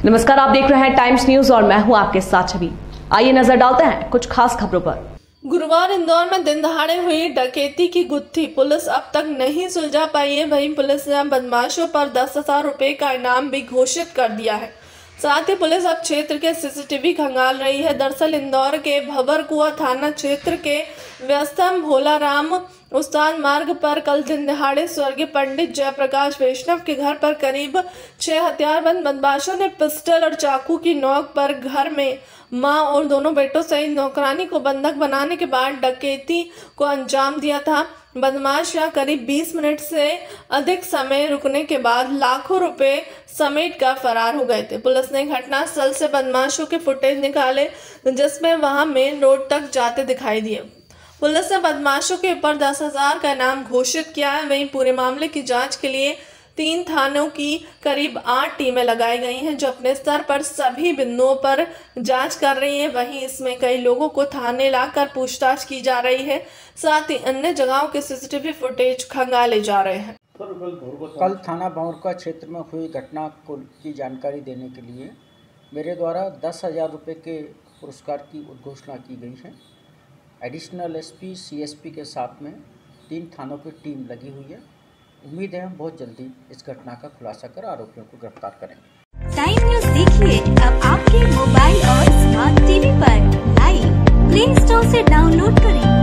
नमस्कार, आप देख रहे हैं टाइम्स न्यूज और मैं हूं आपके साथ छवि। आइए नजर डालते हैं कुछ खास खबरों पर। गुरुवार इंदौर में दिन दहाड़े हुई डकैती की गुत्थी पुलिस अब तक नहीं सुलझा पाई है। वहीं पुलिस ने बदमाशों पर 10,000 रुपए का इनाम भी घोषित कर दिया है। साथ ही पुलिस अब क्षेत्र के सीसीटीवी खंगाल रही है। दरअसल इंदौर के भंवरकुआ थाना क्षेत्र के व्यस्तम भोलाराम उस्ताद मार्ग पर कल दिन दहाड़े स्वर्गीय पंडित जयप्रकाश वैष्णव के घर पर करीब 6 हथियारबंद बदमाशों ने पिस्टल और चाकू की नोक पर घर में मां और दोनों बेटों सहित नौकरानी को बंधक बनाने के बाद डकैती को अंजाम दिया था। बदमाश यहां करीब 20 मिनट से अधिक समय रुकने के बाद लाखों रुपए समेट कर फरार हो गए थे। पुलिस ने घटनास्थल से बदमाशों के फुटेज निकाले जिसमें वहां मेन रोड तक जाते दिखाई दिए। पुलिस ने बदमाशों के ऊपर 10,000 का इनाम घोषित किया है। वहीं पूरे मामले की जांच के लिए 3 थानों की करीब 8 टीमें लगाई गई हैं जो अपने स्तर पर सभी बिंदुओं पर जांच कर रही हैं। वहीं इसमें कई लोगों को थाने लाकर पूछताछ की जा रही है। साथ ही अन्य जगहों के सीसीटीवी फुटेज खंगाले जा रहे हैं। कल थाना भंवरकुआ क्षेत्र में हुई घटना की जानकारी देने के लिए मेरे द्वारा 10,000 रुपये के पुरस्कार की उद्घोषणा की गई है। एडिशनल एसपी सीएसपी के साथ में 3 थानों की टीम लगी हुई है। उम्मीद है हम बहुत जल्दी इस घटना का खुलासा कर आरोपियों को गिरफ्तार करेंगे। टाइम न्यूज देखिए अब आपके मोबाइल और स्मार्ट टीवी पर। लाइव प्ले स्टोर से डाउनलोड करें।